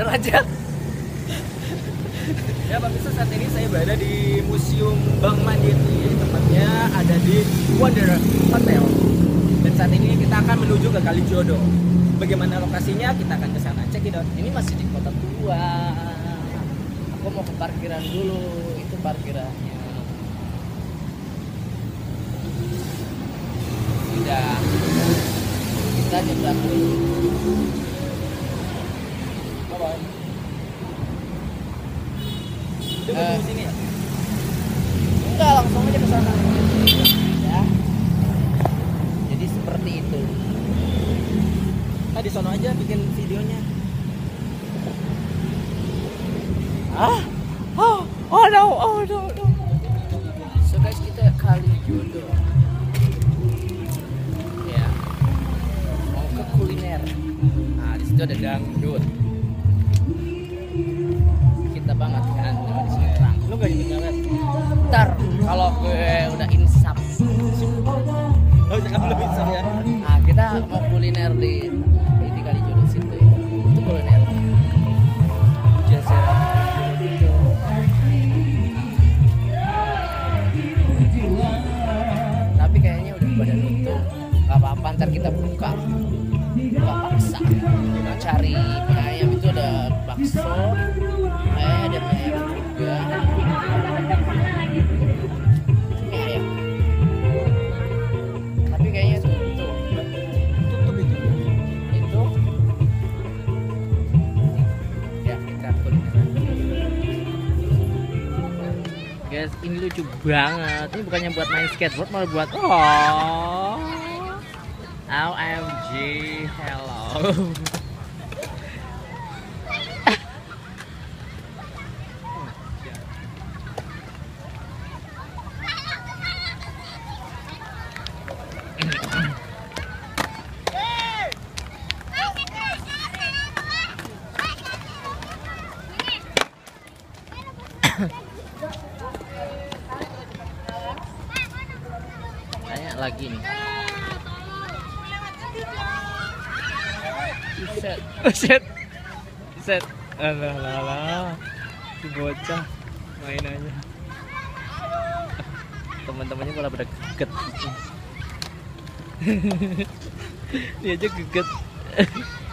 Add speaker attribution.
Speaker 1: aja.
Speaker 2: Ya pemirsa, saat ini saya berada di Museum Bank Mandiri, tempatnya ada di Wonder Hotel. Dan saat ini kita akan menuju ke Kalijodo. Bagaimana lokasinya? Kita akan ke sana. Cek it out.
Speaker 1: Ini masih di kota tua. Aku mau ke parkiran dulu. Itu parkirannya. Tidak. Kita nyebrang dulu.
Speaker 2: Bye-bye. Di sini ya?
Speaker 1: Enggak, langsung aja ke sana. Ya. Jadi seperti itu.
Speaker 2: Di sono aja bikin videonya.
Speaker 1: Oh no. So guys, kita Kalijodo. Ya. Mau ke kuliner. Nah, di situ ada dangdut. Kita banget kan di sini terang.
Speaker 2: Lu gak nyampe?
Speaker 1: Ntar kalau gue udah insaf.
Speaker 2: Oh, jangan belum bisa ya.
Speaker 1: Nah, kita mau kuliner di Kalijodo situ ya. Itu kuliner. Jazirah Kalijodo. Tapi kayaknya udah pada nutup. Gak apa-apa, ntar kita buka paksa. Kita cari mie ayam, itu ada bakso. Ada mie ayam juga. Mie ayam. Tapi kayaknya tutup.
Speaker 2: Tutup itu.
Speaker 1: Itu ya kita kuliner. Guys, ini lucu banget. Ini bukannya buat main skateboard, malah buat OMG, hello. Tanya lagi nih. Set. Alah. Si bocah mainannya. Teman-temannya malah pada geget. Dia aja geget.